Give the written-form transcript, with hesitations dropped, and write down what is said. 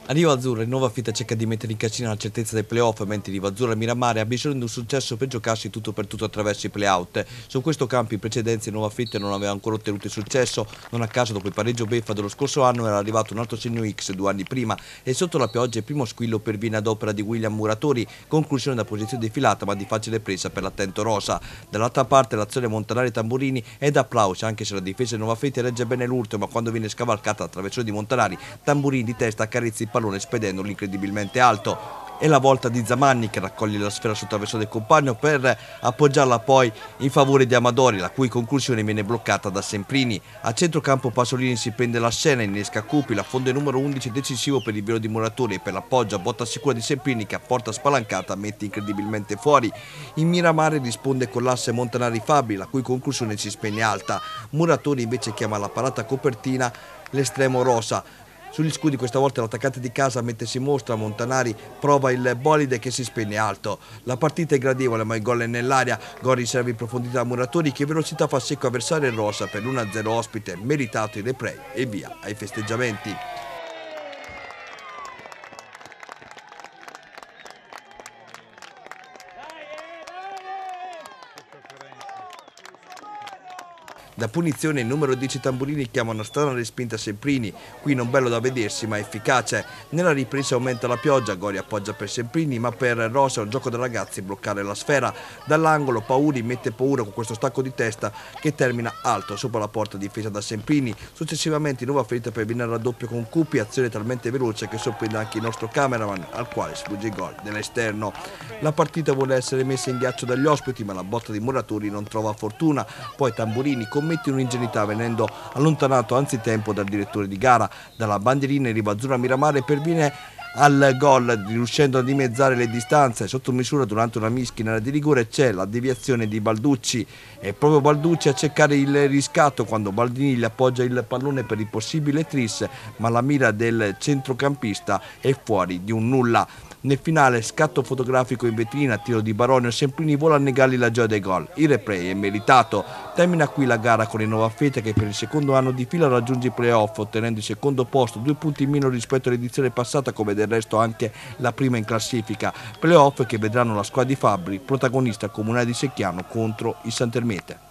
A Riva Azzurra il Nuova Fitta cerca di mettere in cascina la certezza dei playoff, mentre Riva Azzurra Miramare ha bisogno di un successo per giocarsi tutto per tutto attraverso i playout. Su questo campo in precedenza il Nuova Fitta non aveva ancora ottenuto il successo, non a caso dopo il pareggio beffa dello scorso anno era arrivato un altro segno X 2 anni prima e sotto la pioggia il primo squillo perviene ad opera di William Muratori, conclusione da posizione defilata ma di facile presa per l'attento Rosa. Dall'altra parte l'azione Montanari Tamburini è da applausi, anche se la difesa del Nuova Fitta regge bene l'urto, ma quando viene scavalcata la traversone di Montanari, Tamburini di testa accarezza il pallone spedendolo incredibilmente alto. È la volta di Zamanni che raccoglie la sfera sul traversone del compagno per appoggiarla poi in favore di Amadori, la cui conclusione viene bloccata da Semprini. A centrocampo Pasolini si prende la scena, innesca Cupi, la fonde numero 11 decisivo per il velo di Muratori e per l'appoggio a botta sicura di Semprini che a porta spalancata mette incredibilmente fuori. In Miramare risponde con l'asse Montanari Fabri, la cui conclusione si spegne alta. Muratori invece chiama la parata copertina l'estremo Rosa. Sugli scudi questa volta l'attaccante di casa mette in mostra, Montanari prova il bolide che si spegne alto. La partita è gradevole ma il gol è nell'aria, gol riserva in profondità a Muratori che velocità fa secco avversario in rosa per l'1-0 ospite, meritato il replay e via ai festeggiamenti. Da punizione il numero 10 Tamburini chiama una strana respinta a Semprini, qui non bello da vedersi ma efficace. Nella ripresa aumenta la pioggia, Gori appoggia per Semprini ma per Rosa è un gioco dei ragazzi bloccare la sfera. Dall'angolo Pauri mette paura con questo stacco di testa che termina alto sopra la porta difesa da Semprini. Successivamente nuova ferita per venire al raddoppio con Cupi, azione talmente veloce che sorprende anche il nostro cameraman al quale sfugge il gol dell'esterno. La partita vuole essere messa in ghiaccio dagli ospiti ma la botta di Muratori non trova fortuna, poi Tamburini commette un'ingenuità venendo allontanato anzitempo dal direttore di gara. Dalla bandierina in Riva Azzurra Miramare perviene al gol riuscendo a dimezzare le distanze. Sotto misura durante una mischia di rigore c'è la deviazione di Balducci, è proprio Balducci a cercare il riscatto quando Baldini gli appoggia il pallone per il possibile tris, ma la mira del centrocampista è fuori di un nulla. Nel finale scatto fotografico in vetrina, tiro di Baronio, Semprini vola a negargli la gioia del gol. Il replay è meritato. Termina qui la gara con il Nuova Fitta che per il secondo anno di fila raggiunge i playoff ottenendo il secondo posto, 2 punti in meno rispetto all'edizione passata come del resto anche la prima in classifica. Playoff che vedranno la squadra di Fabri protagonista comunale di Secchiano contro il Santermete.